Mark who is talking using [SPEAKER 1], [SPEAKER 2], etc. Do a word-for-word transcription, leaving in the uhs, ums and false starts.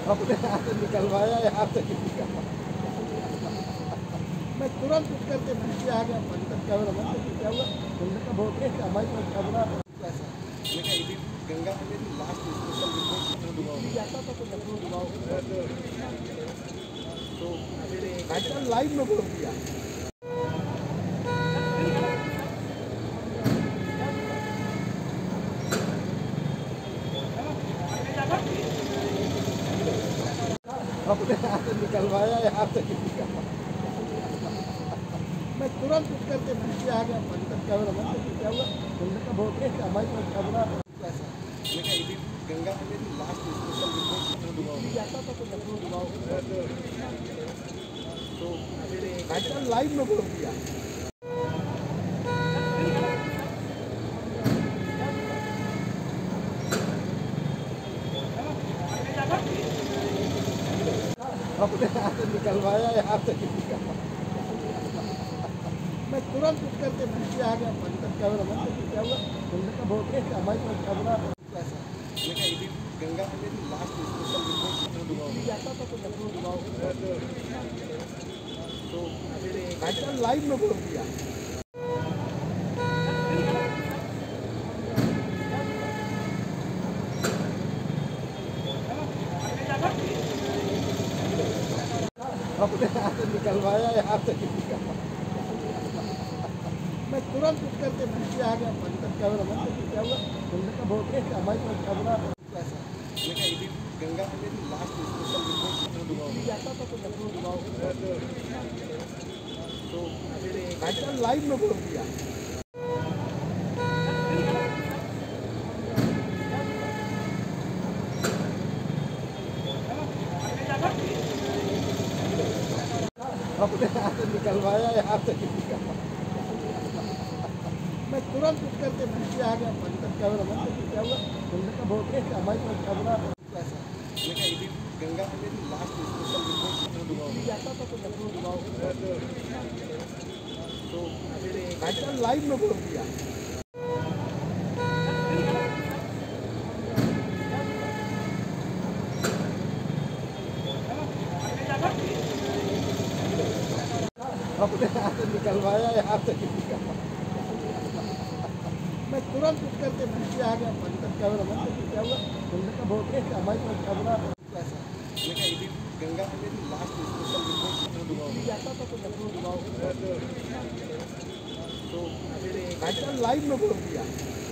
[SPEAKER 1] अपने हाथ से निकलवाया यहाँ से मैं तुरंत उठ करके पीछे आ गया। पंकज कैमरा मैंने तो क्या हुआ, तुमने कहा बहुत है हमारी तरफ कैमरा ऐसा मैंने कहा यदि गंगा में मेरी लास्ट स्पेशल रिपोर्ट जाता था तो लखनऊ दुबाव तो मैंने लाइव में बोल दिया। अपने हाथ से निकलवाया यहाँ से मैं तुरंत उठ करके पीछे आ गया। पंकज कैमरा मैंने तो क्या हुआ, तुमने कहा बहुत है हमारी तरफ कैमरा ऐसा मैंने कहा यदि गंगा में मेरी लास्ट स्पेशल रिपोर्ट जाता था तो लखनऊ दुबाव तो मैंने लाइव में बोल दिया। अपने हाथ से निकलवाया यहाँ से मैं तुरंत उठ करके पीछे आ गया। पंकज कैमरा मैंने तो क्या हुआ, तुमने कहा बहुत है हमारी तरफ कैमरा ऐसा मैंने कहा यदि गंगा में मेरी लास्ट स्पेशल रिपोर्ट जाता था तो लखनऊ दुबाव तो मैंने लाइव में बोल दिया। अपने हाथ से निकलवाया यहाँ से मैं तुरंत उठ करके पीछे आ गया। पंकज कैमरा मैंने तो क्या हुआ, तुमने कहा बहुत है हमारी तरफ कैमरा ऐसा मैंने कहा यदि गंगा में मेरी लास्ट स्पेशल रिपोर्ट जाता था तो लखनऊ दुबाव तो मैंने लाइव में बोल दिया। अपने हाथ से निकलवाया यहाँ से मैं तुरंत उठ करके पीछे आ गया। पंकज कैमरा मैंने तो क्या हुआ, तुमने कहा बहुत है हमारी तरफ कैमरा ऐसा मैंने कहा यदि गंगा में मेरी लास्ट स्पेशल रिपोर्ट जाता था तो लखनऊ दुबाव तो मैंने लाइव में बोल दिया। अपने हाथ से निकलवाया यहाँ से मैं तुरंत उठ करके पीछे आ गया। पंकज कैमरा मैंने तो क्या हुआ, तुमने कहा बहुत है हमारी तरफ कैमरा ऐसा मैंने कहा यदि गंगा में मेरी लास्ट स्पेशल रिपोर्ट जाता था तो लखनऊ दुबाव तो मैंने लाइव में बोल दिया।